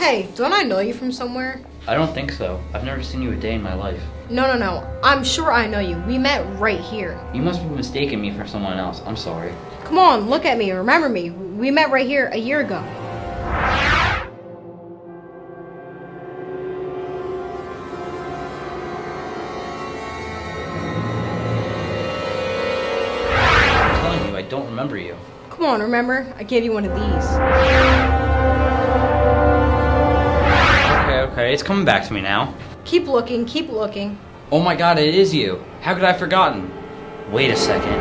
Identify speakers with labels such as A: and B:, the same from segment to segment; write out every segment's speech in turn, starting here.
A: Hey, don't I know you from somewhere?
B: I don't think so. I've never seen you a day in my life.
A: No. I'm sure I know you. We met right here.
B: You must be mistaking me for someone else. I'm sorry.
A: Come on, look at me. Remember me. We met right here a year ago.
B: I'm telling you, I don't remember you.
A: Come on, remember? I gave you one of these.
B: Okay, it's coming back to me now.
A: Keep looking, keep looking.
B: Oh my god, it is you. How could I have forgotten? Wait a second.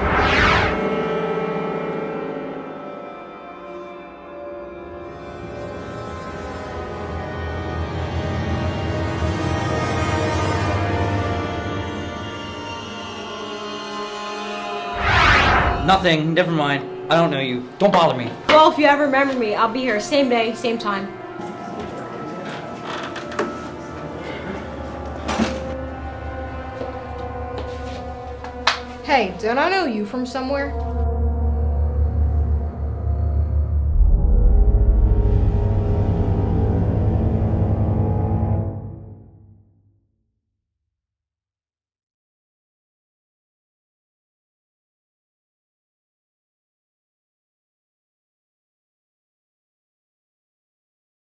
B: Nothing, never mind. I don't know you. Don't bother me.
A: Well, if you ever remember me, I'll be here same day, same time. Hey, don't I know you from somewhere?